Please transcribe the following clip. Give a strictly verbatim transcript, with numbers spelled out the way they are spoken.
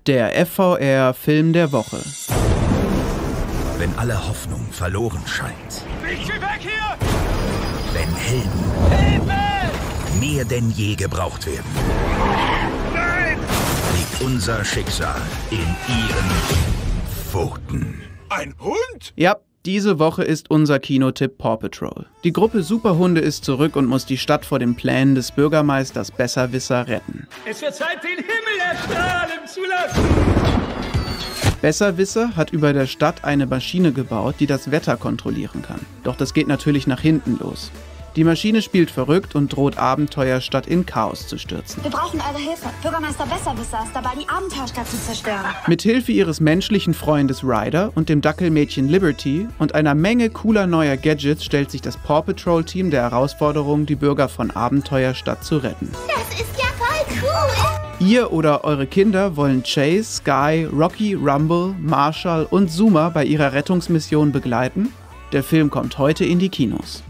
Der F V R-Film der Woche. Wenn alle Hoffnung verloren scheint. Ich will weg hier! Wenn Helden Hilfe! mehr denn je gebraucht werden. Nein! Liegt unser Schicksal in ihren Pfoten. Ein Hund? Ja, diese Woche ist unser Kinotipp Paw Patrol. Die Gruppe Superhunde ist zurück und muss die Stadt vor den Plänen des Bürgermeisters Besserwisser retten. Es wird Zeit, den Himmel erstrahlen zu lassen! Besserwisser hat über der Stadt eine Maschine gebaut, die das Wetter kontrollieren kann. Doch das geht natürlich nach hinten los. Die Maschine spielt verrückt und droht Abenteuerstadt in Chaos zu stürzen. Wir brauchen eure Hilfe. Bürgermeister Besserwisser ist dabei, die Abenteuerstadt zu zerstören. Mit Hilfe ihres menschlichen Freundes Ryder und dem Dackelmädchen Liberty und einer Menge cooler neuer Gadgets stellt sich das Paw Patrol Team der Herausforderung, die Bürger von Abenteuerstadt zu retten. Das ist ja voll cool! Ihr oder eure Kinder wollen Chase, Sky, Rocky, Rumble, Marshall und Zuma bei ihrer Rettungsmission begleiten? Der Film kommt heute in die Kinos.